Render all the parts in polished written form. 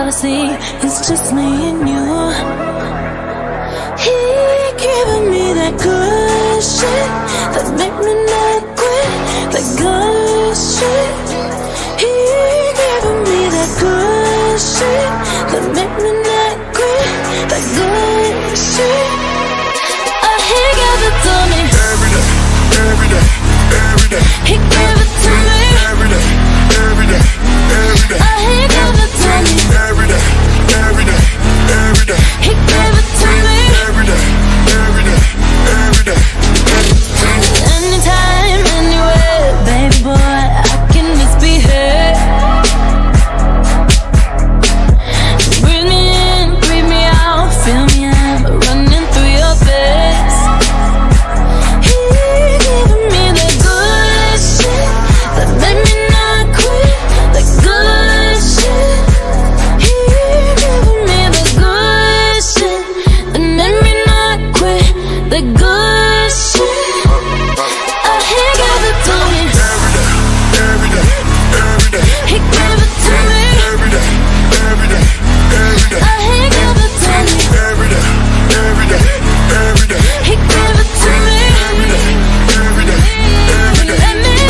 policy, it's just me and you. He giving me that good shit that make me not quit, that good shit. He giving me that good shit that make me not quit, that good shit. He gave it to me every day, every day, every day. He gave it to me every day, every day, every day. He gave it to me every day, every day, every day. He gave it to me every day, every day, every day. Anytime, anywhere, baby boy, I can misbehave. Breathe me in, breathe me out, feel me out, running through your veins. He giving me that good shit that made me not quit, that good shit. He giving me the good shit that made me not quit, the good shit. He gave it to me every day, every day, every day. He gave it to me every day, every day, every day. He gave it to me every day, every day, every day. He gave it to me every day, every day, every day. Let me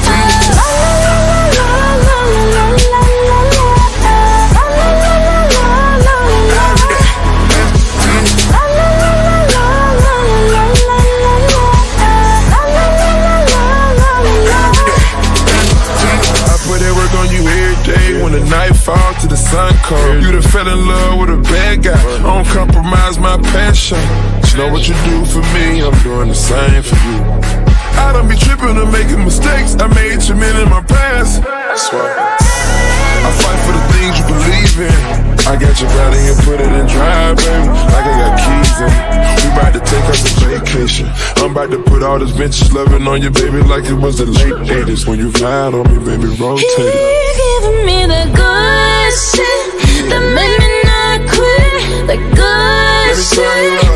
when the night fall to the sun cold. You done fell in love with a bad guy. I don't compromise my passion. You know what you do for me, I'm doing the same for you. I don't be tripping or making mistakes. I made too many in my past. I swear I fight for the things you believe in. I got your body and put it in drive, baby, like I got keys in it. We about to take us a vacation. I'm about to put all this vintage loving on you, baby, like it was the late 80s. When you ride on me, baby, rotate it. He giving me the good shit that made me not quit, the good shit.